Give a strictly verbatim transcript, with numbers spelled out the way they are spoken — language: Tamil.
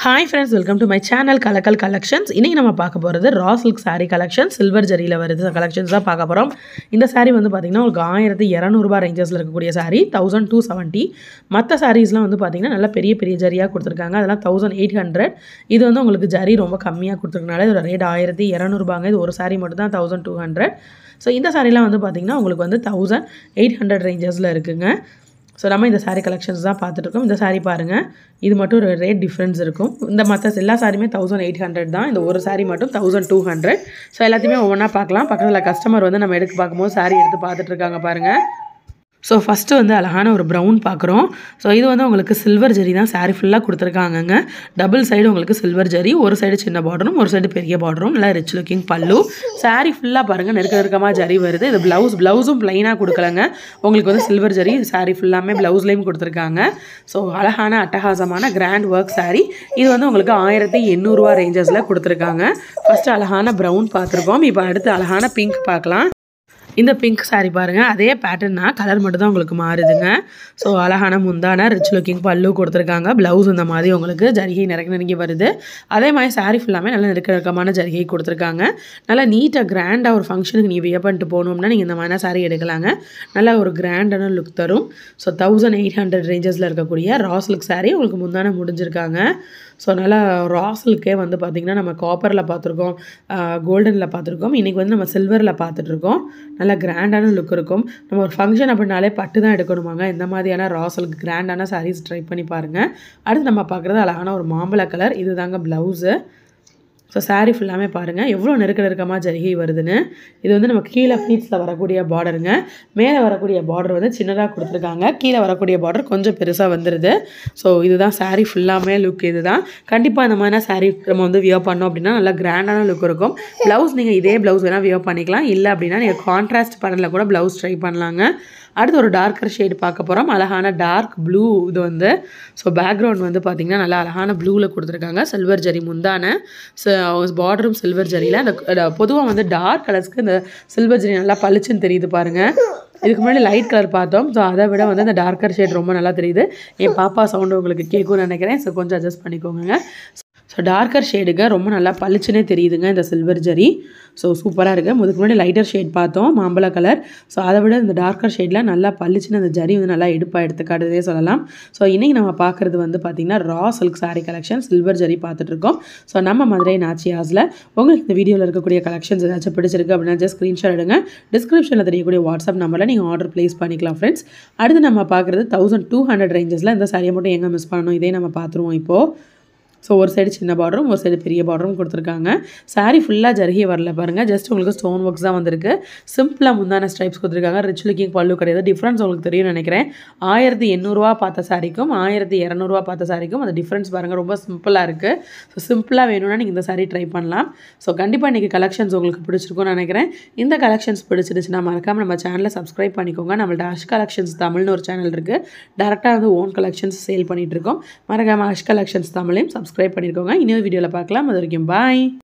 Hi friends, welcome to my channel Kalakal Collections. இன்னைக்கு நம்ம பார்க்க போறது raw silk saree collection silver ஜரியில வருது collections தான் பார்க்க போறோம். இந்த saree வந்து பாத்தீங்கன்னா உங்களுக்கு ஆயிரத்து இருநூறு ரூபாய் ரேஞ்சஸ்ல இருக்கக்கூடிய saree twelve seventy. மத்த sareesலாம் வந்து பாத்தீங்கன்னா நல்ல பெரிய பெரிய ஜரியா கொடுத்திருக்காங்க. அதெல்லாம் eighteen hundred. இது வந்து உங்களுக்கு ஜரி ரொம்ப கம்மியா கொடுத்திருக்கனால இதோட ரேட் ஆயிரத்து இருநூறு ரூபாய்ங்க. இது ஒரு saree மட்டும் தான் twelve hundred. சோ இந்த sareeலாம் வந்து பாத்தீங்கன்னா உங்களுக்கு வந்து eighteen hundred ரேஞ்சஸ்ல இருக்குங்க. So நம்ம இந்த saree collections தான் பார்த்துட்டு இருக்கோம். இந்த saree பாருங்க. இது மட்டும் ஒரு ரேட் டிஃபரன்ஸ் இருக்கும். இந்த மத்த எல்லா சாரியுமே eighteen hundred தான். இந்த ஒரு saree மட்டும் twelve hundred. சோ எல்லாத்தையுமே ஒவ்வொண்ணா பார்க்கலாம். பக்கத்துல கஸ்டமர் வந்து நம்ம எடுத்து பாக்கும்போது saree எடுத்து பார்த்துட்டு இருக்காங்க பாருங்க. So first வந்து அழகான ஒரு brown பார்க்குறோம். So இது வந்து உங்களுக்கு சில்வர் ஜரி தான் saree ஃபுல்லா கொடுத்திருக்காங்கங்க. டபுள் சைடு உங்களுக்கு சில்வர் ஜரி, ஒரு சைடு சின்ன பார்டரும் ஒரு சைடு பெரிய பார்டரும், நல்ல ரிச் லுக்கிங் பல்லு. saree ஃபுல்லா பாருங்க நெருக்க நெருக்கமா ஜரி வருது. இது ப்ளவுஸ் ப்ளவுஸும் ப்ளைனா கொடுக்கலங்க. உங்களுக்கு வந்து சில்வர் ஜரி saree ஃபுல்லாமே ப்ளவுஸ்லயும் கொடுத்திருக்காங்க. So அழகான அட்டகாசமான கிராண்ட் வர்க் saree. இது வந்து உங்களுக்கு ஆயிரத்து எண்ணூறு ரூபாய் ரேஞ்சஸ்ல கொடுத்திருக்காங்க. ஃபர்ஸ்ட் அழகான brown பார்த்திருக்கோம். இப்போ அடுத்து அழகான pink பார்க்கலாம். இந்த பிங்க் saree பாருங்க அதே பேட்டர்ன் தான் கலர் மட்டும் தான் உங்களுக்கு மாறுதுங்க. சோ அழகான முந்தான ரிச் லுக்கிங் பல்லு கொடுத்திருக்காங்க. ப்ளவுஸ் இந்த மாதிரி உங்களுக்கு ஜரிகை நெருங்கி நெருங்கி வருது. அதே மாதிரி saree ஃபுல்லாமே நல்ல நெருக்க நெருக்கமான ஜரிகை கொடுத்திருக்காங்க. நல்ல நீட்டா கிராண்டா ஒரு ஃபங்க்ஷனுக்கு நீ வியர் பண்ணிட்டு போணும்னா நீங்க இந்த மாதிரி saree எடுக்கலாங்க. நல்ல ஒரு கிராண்டான லுக் தரும். சோ eighteen hundred ரேஞ்சஸ்ல இருக்கக்கூடிய raw silk saree உங்களுக்கு முந்தான முடிஞ்சிருக்காங்க. சோ நல்ல raw silkே வந்து பாத்தீங்கன்னா நம்ம காப்பர்ல பாத்துறோம், கோல்டன்ல பாத்துறோம். இன்னைக்கு வந்து நம்ம சில்வர்ல பாத்துட்டு இருக்கோம். நல்ல கிராண்டான லுக் இருக்கும். நம்ம ஒரு ஃபங்க்ஷன் அப்படினாலே பட்டு தான் எடுக்கணுமாங்க. இந்த மாதிரியான raw silk கிராண்டான sarees ட்ரை பண்ணி பாருங்க. அடுத்து நம்ம பார்க்கிறது அழகான ஒரு மாம்பழ கலர். இதுதாங்க ப்ளவுஸ். சோ saree ஃபுல்லாமே பாருங்க எவ்வளவு நெருக்க நெருக்கமா ஜரிகை வருதுன்னு. இது வந்து நம்ம கீழ ஃப்ளீட்ஸ்ல வரக்கூடிய பார்டருங்க. மேலே வரக்கூடிய பார்டர் வந்து சின்னதா கொடுத்திருக்காங்க. கீழ வரக்கூடிய பார்டர் கொஞ்சம் பெருசா வந்திருது. சோ இதுதான் saree ஃபுல்லாமே லுக் இதுதான். கண்டிப்பா இந்த மாதிரி saree நம்ம வந்து வியர் பண்ணோம் அப்படினா நல்ல கிராண்டான லுக் இருக்கும். ப்ளவுஸ் நீங்க இதே ப்ளவுஸ் வேணா வியர் பண்ணிக்கலாம். இல்ல அப்படினா நீங்க கான்ட்ராஸ்ட் பேட்டர்ன்ல கூட ப்ளவுஸ் ட்ரை பண்ணலாங்க. அடுத்து ஒரு டார்க்கர் ஷேட் பார்க்க போறோம். அழகான டார்க் ப்ளூ இது வந்து. சோ பேக்ரவுண்ட் வந்து பாத்தீங்கன்னா நல்ல அழகான ப்ளூல கொடுத்திருக்காங்க. சில்வர் ஜரி முந்தான பார்டரும் சில்வர் ஜரியில அந்த பொதுவா வந்து டார்க் கலர்ஸ்க்கு இந்த சில்வர் ஜரி நல்லா பளிச்சுன்னு தெரியுது பாருங்க. இதுக்கு முன்னாடி லைட் கலர் பார்த்தோம். ஸோ அதை விட வந்து இந்த டார்க்கர் ஷேட் ரொம்ப நல்லா தெரியுது. என் பாப்பா சவுண்டு உங்களுக்கு கேட்கும்னு நினைக்கிறேன். ஸோ கொஞ்சம் அட்ஜஸ்ட் பண்ணிக்கோங்க. ஸோ டார்க்கர் ஷேடுங்க ரொம்ப நல்லா பளிச்சுனே தெரியுதுங்க இந்த சில்வர் ஜரி. ஸோ சூப்பராக இருக்குது. இதுக்கு முன்னாடி லைட்டர் ஷேட் பார்த்தோம் மாம்பழ கலர். ஸோ அதை விட இந்த டார்க்கர் ஷேடில் நல்லா பளிச்சுன்னு அந்த ஜரி வந்து நல்லா எடுப்பாக எடுத்துக்காட்டுதே சொல்லலாம். ஸோ இன்றைக்கி நம்ம பார்க்குறது வந்து பார்த்திங்கன்னா raw silk saree collection silver zari பார்த்துட்ருக்கோம். ஸோ நம்ம மதுரை நாச்சியாஸில் உங்களுக்கு இந்த வீடியோவில் இருக்கக்கூடிய கலெக்ஷன்ஸ் ஏதாச்சும் பிடிச்சிருக்கு அப்படின்னா ஜஸ்ட் ஸ்க்ரீன்ஷாட் எடுங்க. டிஸ்கிரிப்ஷனில் தெரியக்கூடிய வாட்ஸ்அப் நம்பரில் நீங்கள் ஆர்டர் ப்ளேஸ் பண்ணிக்கலாம் ஃப்ரெண்ட்ஸ். அடுத்து நம்ம பார்க்குறது தௌசண்ட் டூ ஹண்ட்ரட் ரேஞ்சஸில் இந்த சாரியை மட்டும் எங்கே மிஸ் பண்ணணும் இதே நம்ம பார்த்துருவோம் இப்போது. ஸோ ஒரு சைடு சின்ன பார்டரும் ஒரு சைடு பெரிய பார்டரும் கொடுத்துருக்காங்க. saree ஃபுல்லாக ஜரிகை வரல பாருங்கள். ஜஸ்ட் உங்களுக்கு ஸ்டோன் ஒர்க்ஸ் தான் வந்திருக்கு. சிம்பிளாக முந்தான ஸ்ட்ரைப்ஸ் கொடுத்துருக்காங்க. ரிச் லுக்கிங் பல்லு கிடையாது. டிஃப்ரென்ஸ் உங்களுக்கு தெரியும் நினைக்கிறேன். ஆயிரத்தி எண்ணூறுரூவா பார்த்த சாரிக்கும் ஆயிரத்தி இரநூறுவா பார்த்த சாரிக்கும் அந்த டிஃப்ரென்ஸ் பாருங்கள் ரொம்ப சிம்பிளாக இருக்குது. ஸோ சிம்பிளாக வேணும்னா நீங்கள் இந்த saree ட்ரை பண்ணலாம். ஸோ கண்டிப்பாக இன்றைக்கி கலெக்ஷன்ஸ் உங்களுக்கு பிடிச்சிருக்கும்னு நினைக்கிறேன். இந்த கலெக்ஷன்ஸ் பிடிச்சிருச்சுன்னா மறக்காமல் நம்ம சேனலை சப்ஸ்கிரைப் பண்ணிக்கோங்க. நம்மள்ட்ட அஷ் கலெக்ஷன்ஸ் தமிழ்னு ஒரு சேனல் இருக்குது. டேரெக்டாக வந்து ஓன் கலெக்ஷன்ஸ் சேல் பண்ணிகிட்டு இருக்கோம். மறக்காமல் அஷ் கலெக்ஷன்ஸ் தமிழையும் சப்ஸ்கிரைப் பண்ணிருக்கோங்க. இன்னொரு வீடியோல பார்க்கலாம். அது வரைக்கும் பாய்.